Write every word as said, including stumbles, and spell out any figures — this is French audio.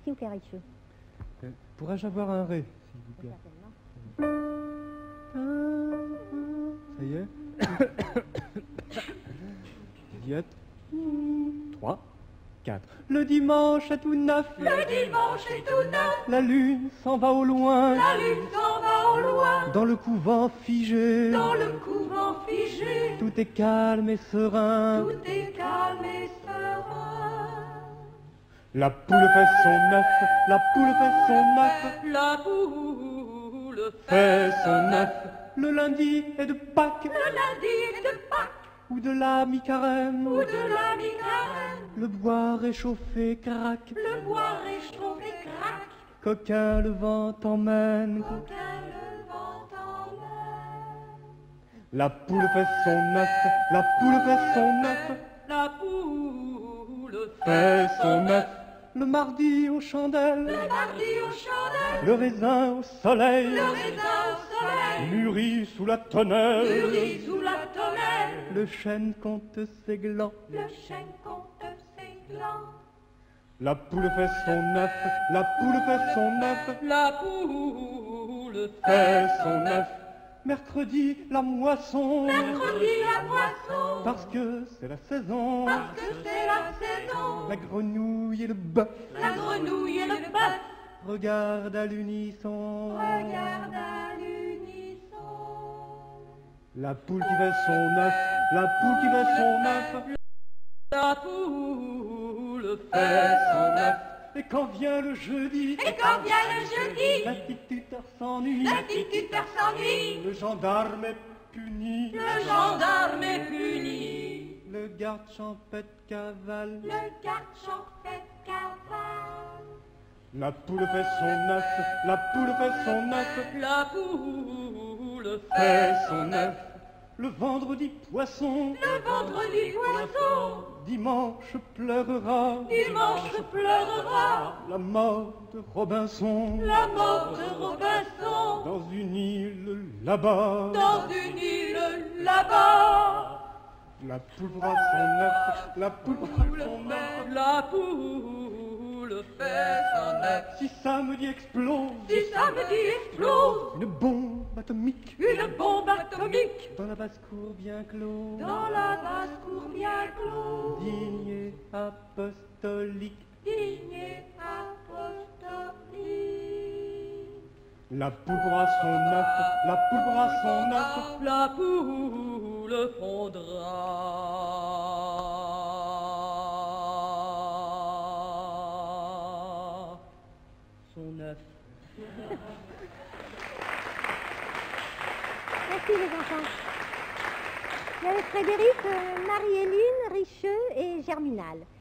s'il vous plaît, Richeux. Euh, Pourrais-je avoir un ré, s'il vous plaît? Ça y est. Diète. Trois, quatre. Le dimanche est tout neuf. Le dimanche est tout neuf. La lune s'en va au loin. La lune s'en va au loin. Dans le couvent figé. Dans le couvent figé. Tout est calme et serein. Tout est calme et serein. La poule fait son œuf. La poule fait son œuf. La poule Fait son œuf. Le lundi est de Pâques. Le lundi est de Pâques. Ou de la mi-carême. Ou de la mi-carême. Le bois réchauffé craque. Le bois réchauffé craque. Coquin, le vent t'emmène. Aucun le vent t'emmène. La poule fait son œuf. La poule fait son œuf. La poule Fait son œuf. Le mardi aux chandelles. Le mardi aux chandelles. Le raisin au soleil. Le raisin au soleil. Mûri sous la tonnelle. Mûri sous la tonnelle. Le chêne compte ses glands. Le chêne compte ses glands. La poule fait son œuf. La poule fait son œuf. La poule Fait son œuf. Mercredi, la moisson. Mercredi la moisson. Parce que c'est la saison. Parce que c'est la saison. La grenouille et le bœuf La grenouille et le bœuf regardent à l'unisson. regardent à l'unisson. La poule qui fait son œuf. La poule qui fait son œuf. La poule Fait son œuf. Et quand vient le jeudi, Et quand vient le jeudi, l'instituteur s'ennuie. l'instituteur s'ennuie. Le gendarme est puni. Le gendarme est puni. Le garde champêtre cavale. Le garde champêtre cavale. La poule fait son œuf. La poule fait son œuf. La poule Fait son œuf. Le vendredi poisson. Le vendredi poisson. Dimanche pleurera. Dimanche pleurera. La mort de Robinson. La mort de Robinson. Dans une île là-bas. Dans une île là-bas. La poule fera son œuf. La poule fera son œuf. La poule fait son œuf. Si samedi explose. Si samedi explose Une bombe atomique. une bombe atomique Dans la basse-cour bien close. dans la basse-cour bien close, Digne et apostolique. digne et apostolique. La poule fera son œuf. La poule fera son œuf. La poule fondra son œuf. Merci les enfants. Il y avait Frédéric, euh, Marie-Héline, Richeux et Germinal.